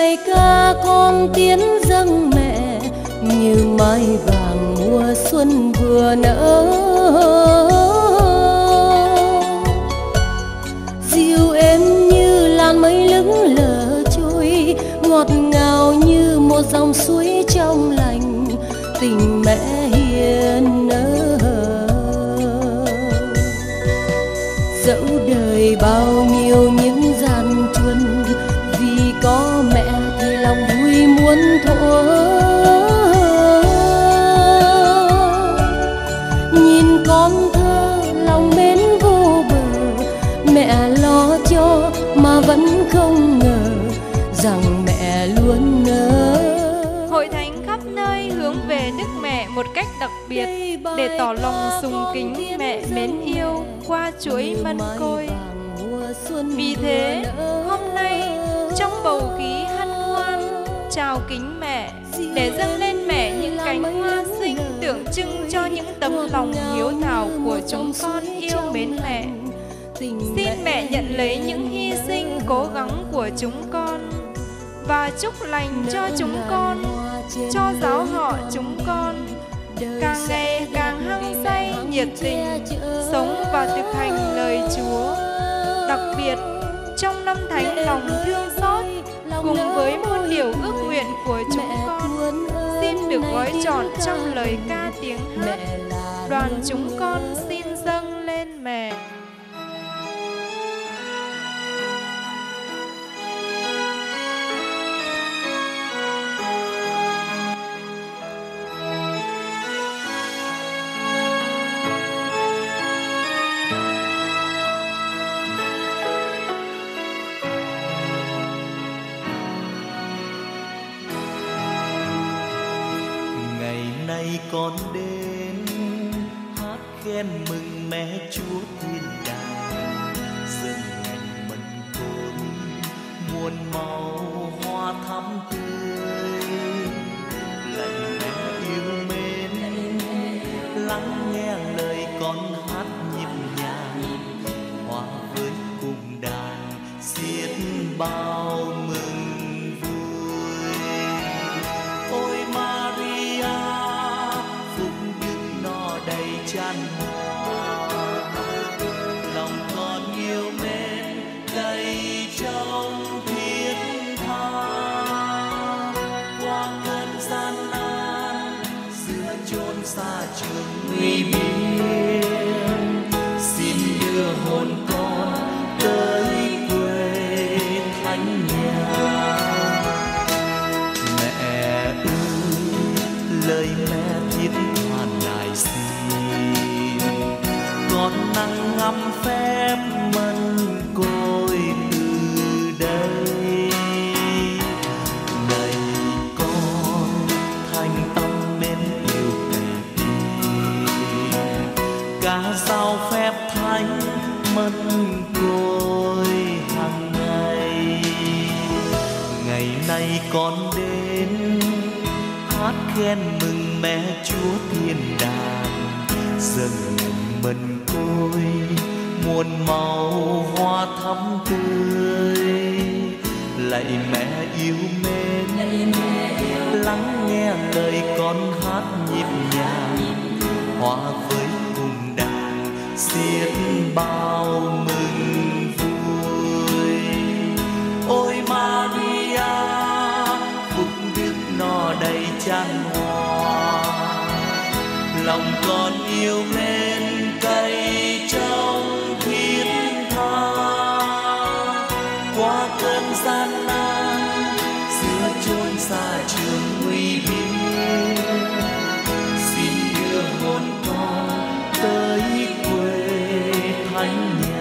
lời ca con tiến dâng mẹ, như mai vàng mùa xuân vừa nở. Dịu êm như làn mây lững lờ trôi, ngọt ngào như một dòng suối trong lành, tình mẹ hiền nở. Dẫu đời bao nhiêu những gian truân, vì có mẹ thì lòng vui muôn thuở. Nhìn con thơ lòng mến vô bờ, mẹ lo cho mà vẫn không ngờ rằng mẹ luôn nỡ. Hội thánh khắp nơi hướng về Đức Mẹ một cách đặc biệt để tỏ lòng sùng kính mẹ mến yêu qua chuỗi mân côi. Vì thế, hôm nay trong bầu khí hân hoan chào kính mẹ, để dâng lên mẹ những cánh hoa xinh tượng trưng cho những tấm lòng hiếu thảo của chúng con yêu mến mẹ. Xin mẹ nhận lấy những hy sinh cố gắng của chúng con và chúc lành cho chúng con, cho giáo họ chúng con càng ngày càng hăng say nhiệt tình sống và thực hành lời Chúa. Đặc biệt trong năm thánh lòng thương xót, cùng với muôn điều ước nguyện của chúng con xin được gói trọn trong lời ca tiếng hát. Đoàn chúng con xin dâng lên mẹ. Con đến hát khen mừng mẹ Chúa thiên đàng, dâng ngành mân côi muôn màu hoa thắm tươi. Lạy mẹ yêu mến, lắng nghe lời con hát nhịp nhàng, hòa với cùng đàn xiết bao mừng vui. Ôi Maria, chan hòa, lòng con yêu mến đầy trong thiết tha. Qua cơn gian nan giữa chốn xa trường nguy biên, xin đưa hồn con tới quê thánh nhà. Mẹ ơi, lời mẹ thiết tha nài xin, con năng ngắm phép mân côi từ đây. Này con thành tâm mến yêu mẹ đi, ca giao phép thánh mân côi hàng ngày. Ngày nay con đến hát khen mừng mẹ Chúa thiên đàng, dâng mân côi muôn màu hoa thắm tươi. Lạy mẹ yêu mến, lắng nghe lời con hát nhịp nhàng, hòa với cùng đàn xiết bao mừng vui. Ôi Maria, phúc đức no đầy chan hòa, lòng con yêu mến cay trong thiết tha. Qua cơn gian nan giữa chốn xa trường nguy biên, xin đưa hồn con tới quê thánh nhà.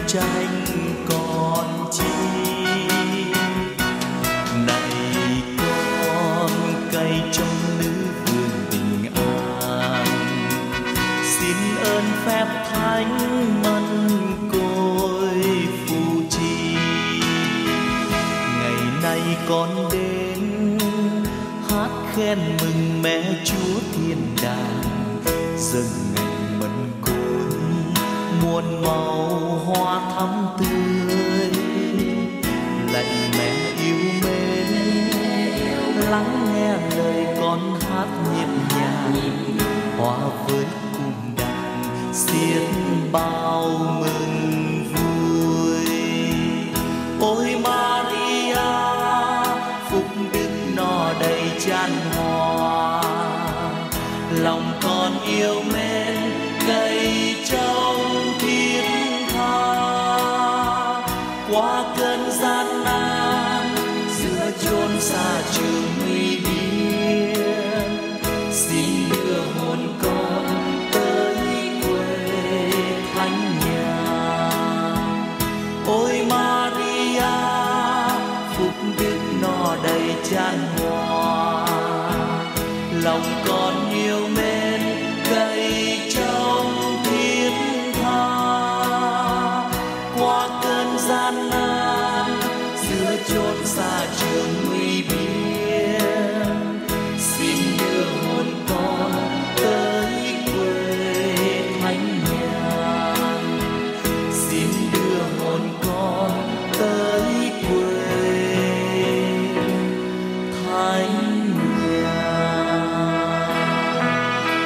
tranh còn chi. Này con cày trong nữ vương bình an, xin ơn phép thánh mân côi phù trì. Ngày nay con đến hát khen mừng mẹ Chúa thiên đàng, dâng ngày mân côi muôn màu hoa thắm tươi. Lạy mẹ yêu mến, lắng nghe lời con hát nhịp nhàng, hòa với cung đàn xiết bao mừng vui. Ôi Maria, phúc đức no đầy chan hòa, lòng con yêu mến cày trong thiên tha. Qua cơn gian nan giữa chốn xa trường nguy biên, xin đưa hồn con tới quê thánh nhà. Ôi Maria, phúc đức no đầy chan hòa, lòng con yêu mến cày trong thiên tha. Qua cơn gian nan giữa chốn xa trường nguy biên, xin đưa hồn con tới quê thánh nhà. Xin đưa hồn con tới quê thánh nhà.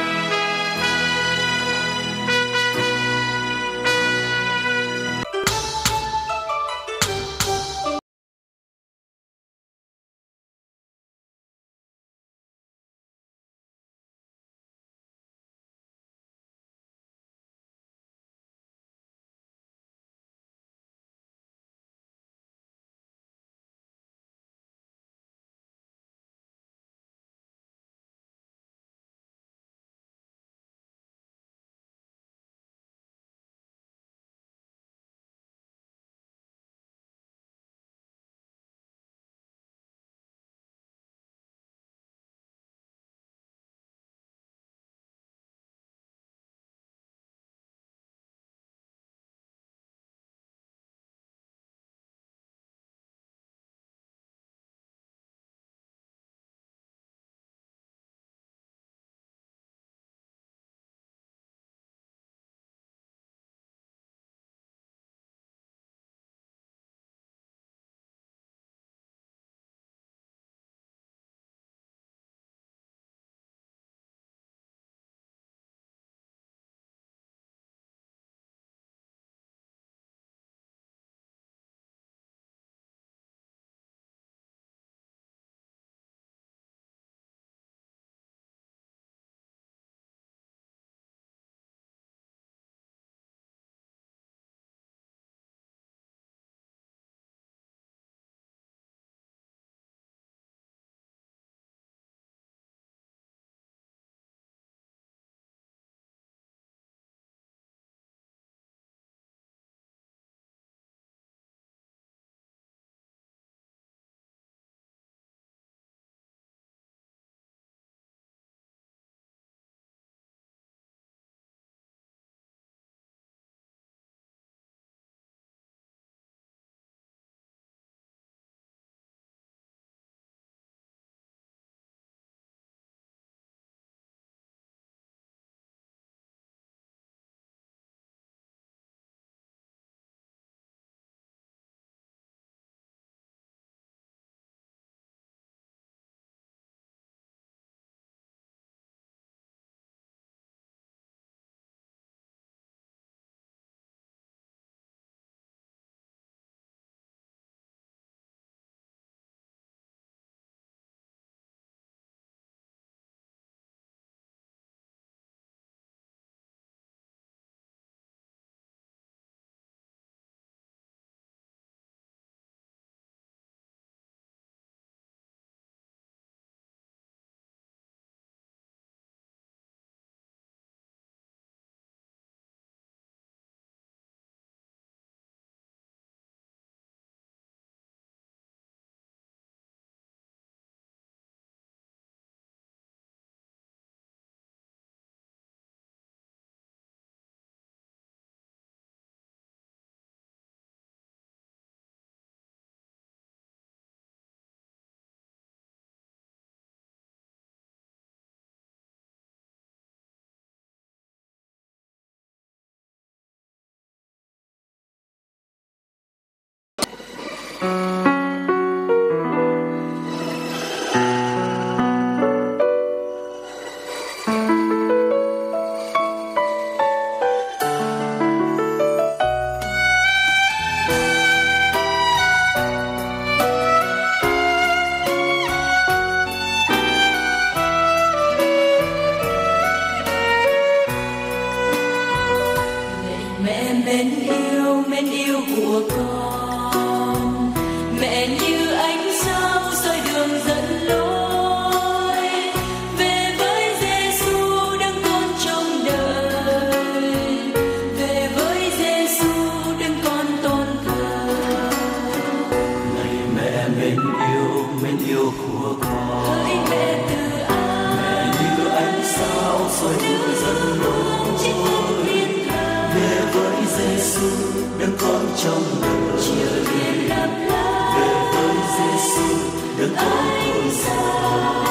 con. Mẹ như ánh sao soi đường dẫn lối, về với Giêsu đấng con trong đời, về với Giêsu đấng con tôn thờ. Này mẹ mến yêu của con, Hỡi mẹ từ ái, mẹ như ánh sao soi đường dẫn lối, về với Giêsu đấng con trong đời, chiều đêm lấp lánh, về với Giêsu đấng con tôn thờ.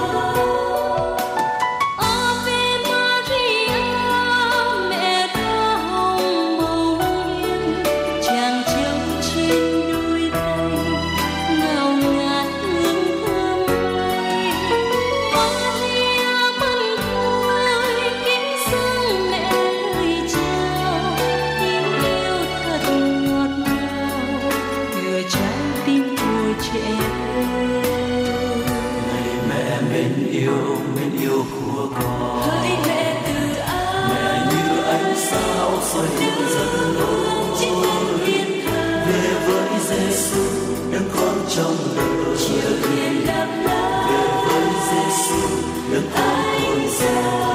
Ave Maria, mẹ đã hồng màu yên, chàng trâu trên đôi tay, ngào ngạt hương thơm ngây. Maria mân côi, kính dâng mẹ lời chào, tiếng yêu thật ngọt ngào, từ trái tim của trẻ thơ. Này mẹ mến yêu của con, Hỡi mẹ từ ái, mẹ như ánh sao soi đường dẫn lối, về với Giêsu đấng con trong đời, chiều đêm lấp lánh, về với Giêsu đấng con tôn thờ.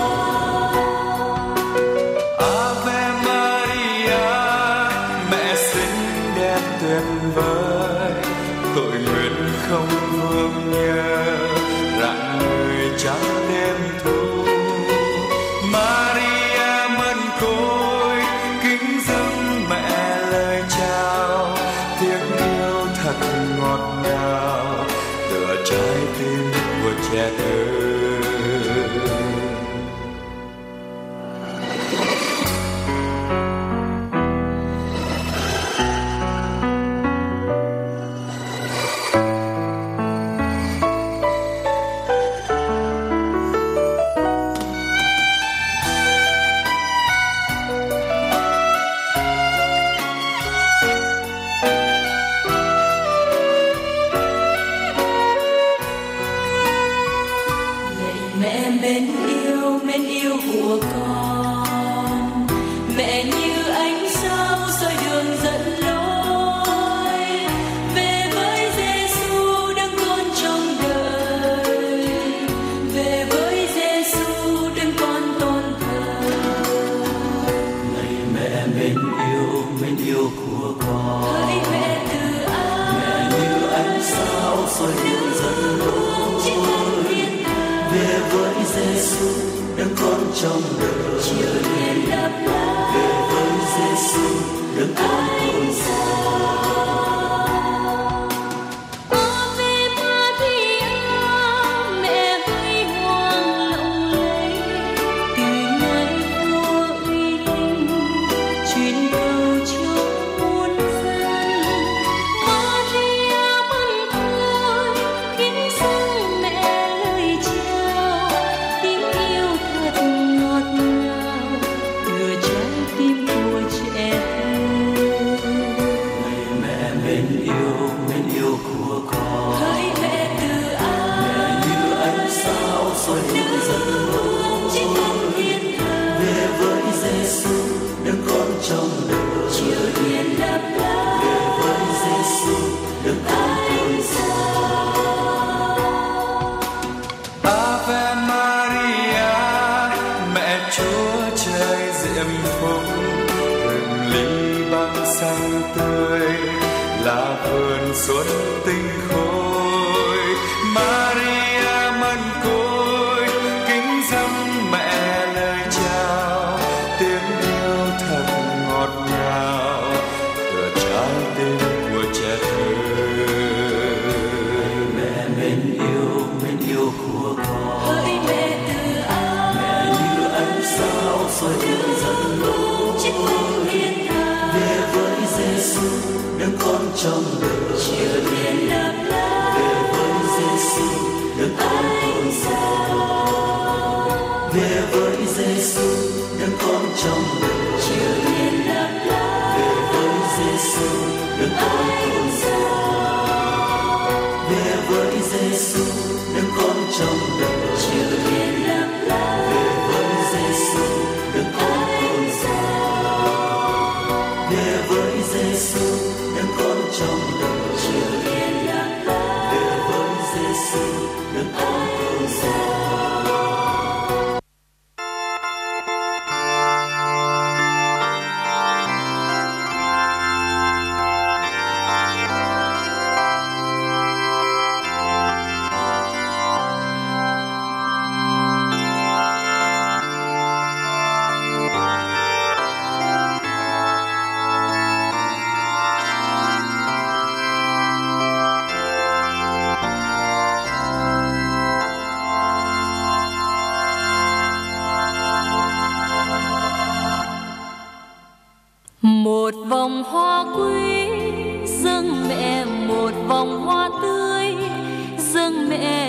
Ave Maria, mẹ xinh đẹp tuyệt vời, tội nguyện không vương nhớ, rạng người trắng đêm thu. Maria mân côi, kính dâng mẹ lời chào, tiếng yêu thật ngọt ngào, tựa trái tim của trẻ thơ. mẹ mến yêu của con. Mẹ như ánh sao soi đường dẫn lối, về với Giêsu đấng con trong đời, về với Giêsu đấng con tôn thờ. Này mẹ mến yêu của con, Hỡi mẹ từ ái, mẹ như ánh sao soi đường dẫn lối, về với Giêsu đấng con trong đời, chiều đêm lấp lánh, về với Giêsu đấng con tôn thờ. Ave Maria, mẹ huy hoàng lộng lẫy, từ ngày vua uy linh truyền cầu cho muôn dân. Maria mân côi, kính dâng mẹ lời chào, tiếng yêu thật ngọt ngào, từ trái tim của trẻ thơ. Này mẹ mến yêu của con, Hỡi mẹ từ ái, mẹ như ánh sao soi đường dẫn lối, về với Giêsu đấng con trong đời, chiều đêm lấp lánh, về với Giêsu đấng con tôn thờ. Ave Maria, mẹ Chúa trời diệm phúc, rừng ly băng xanh tươi, là vườn xuân tinh khôi. Maria mân côi, kính dâng mẹ lời chào, tiếng yêu thật ngọt ngào, tựa trái tim của trẻ thơ. Mẹ mến yêu của con, hỡi mẹ từ ái, mẹ như ánh sao soi đường dẫn lối, về với Giêsu đấng con trong đời, chiều đêm lấp lánh, về với Giêsu đấng con tôn thờ. Về với Giêsu đấng con trong đời, chiều đêm lấp lánh, về với Giêsu đấng con tôn thờ. Về với Giêsu đấng con trong đời, chiều đêm lấp lánh, về với Giêsu đấng con tôn thờ. Về với Giêsu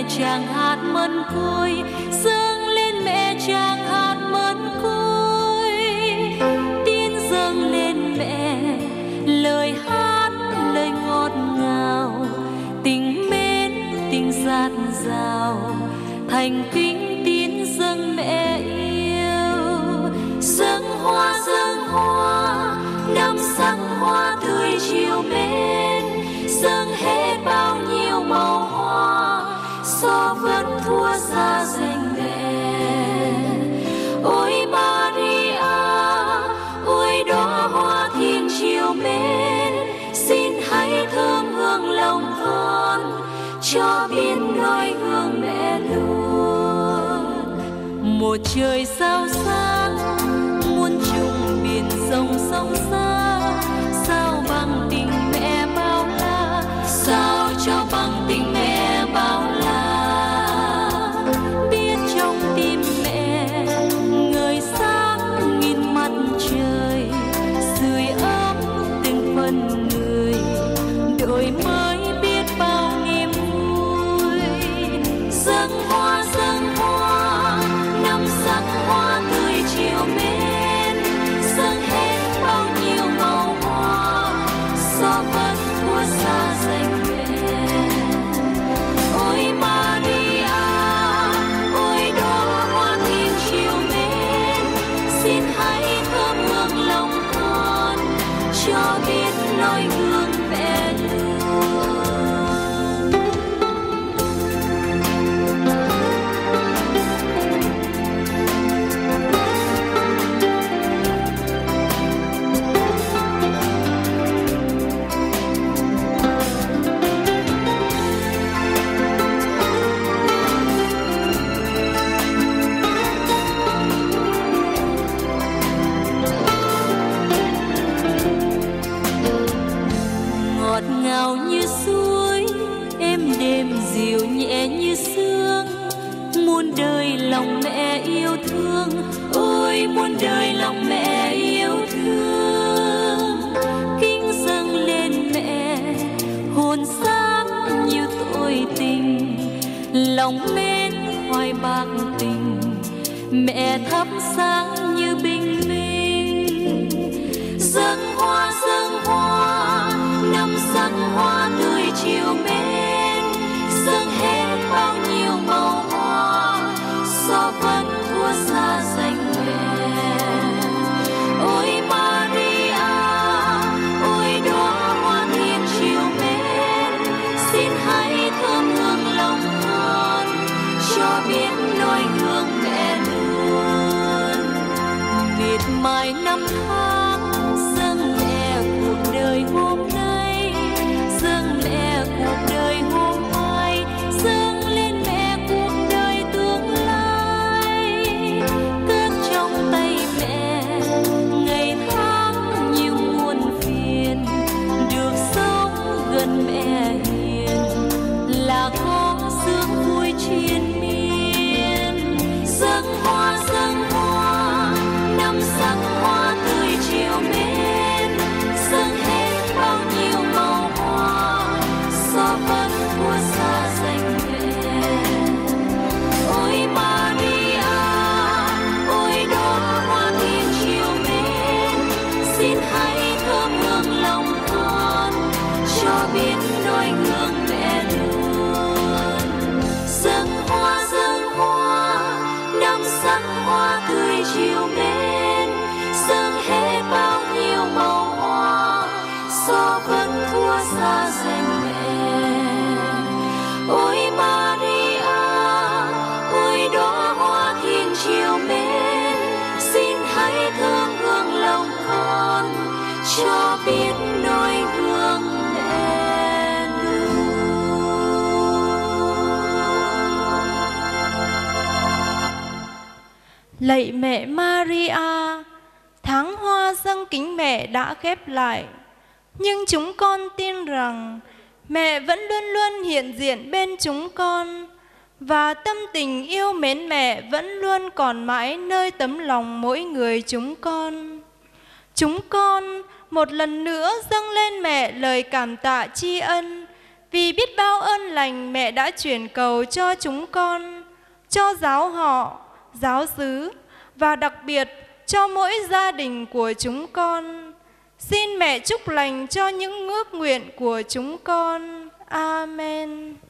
chàng hát mân côi, dâng lên mẹ chàng hát mân côi. Tiếng dâng lên mẹ lời hát lời ngọt ngào, tình mến tình dạt dào, thành kính tín dâng mẹ yêu. Dâng hoa năm sắc hoa tươi chiều mến, dâng hết bao nhiêu màu hoa, gió vẫn thua xa danh mẹ. Ôi Maria, ôi đóa hoa thiên chiều mến, xin hãy thơm hương lòng con, cho biết noi gương mẹ luôn. Một trời sao sáng muôn trùng biển rộng sông xa, sao bằng tình mẹ bao la, sao cho bằng tình mẹ bao la. Biết trong tim mẹ người sáng nghìn mặt trời, sưởi ấm từng phần người, đổi mới biết bao niềm vui. Dâng hoa năm sắc hoa tươi chiều mến, dâng hết bao nhiêu màu hoa, gió vẫn thua xa danh mẹ. Ôi Maria, ôi đóa hoa thiên chiều mến, xin hãy thơm hương lòng con, cho biết noi gương mẹ luôn. Ngọt ngào như suối, êm đềm dịu nhẹ như sương, muôn đời lòng mẹ yêu thương, ôi muôn đời lòng mẹ yêu thương. Kính dâng lên mẹ hồn sáng như tội tình, lòng mến hoài bạc tình, mẹ thắp sáng như bình minh. Dâng hoa năm sắc hoa tươi chiều mến, dâng hết bao nhiêu màu hoa, gió vẫn thua xa danh mẹ. Ôi Maria, ôi đóa hoa thiên chiều mến, xin hãy thơm hương lòng con, cho biết noi gương mẹ luôn. Miệt mài năm tháng dâng mẹ cuộc đời hôm nay, dâng mẹ cuộc đời hôm mai, dâng lên mẹ cuộc đời tương lai. Cất trong tay mẹ ngày tháng nhiều muôn phiền, được sống gần mẹ hiền là có sương vui triền miên. Dâng hoa năm sắc hoa tươi chiều mến, dâng hết bao nhiêu màu hoa, gió vẫn thua xa danh mẹ. Ôi Maria, ôi đóa hoa thiên chiều mến, xin hãy thơm hương lòng con, cho biết noi gương mẹ luôn. Dâng hoa năm sắc hoa tươi chiều mến, dâng hết bao nhiêu màu hoa, gió vẫn thua xa danh mẹ. Ôi Maria, ôi đóa hoa thiên chiều mến, xin hãy thơm hương lòng con, cho biết noi gương mẹ luôn. Lạy mẹ Maria, tháng hoa dâng kính mẹ đã khép lại, nhưng chúng con tin rằng mẹ vẫn luôn luôn hiện diện bên chúng con, và tâm tình yêu mến mẹ vẫn luôn còn mãi nơi tấm lòng mỗi người chúng con. Chúng con một lần nữa dâng lên mẹ lời cảm tạ tri ân Vì biết bao ơn lành mẹ đã chuyển cầu cho chúng con, cho giáo họ, giáo xứ và đặc biệt cho mỗi gia đình của chúng con. Xin mẹ chúc lành cho những ước nguyện của chúng con. Amen.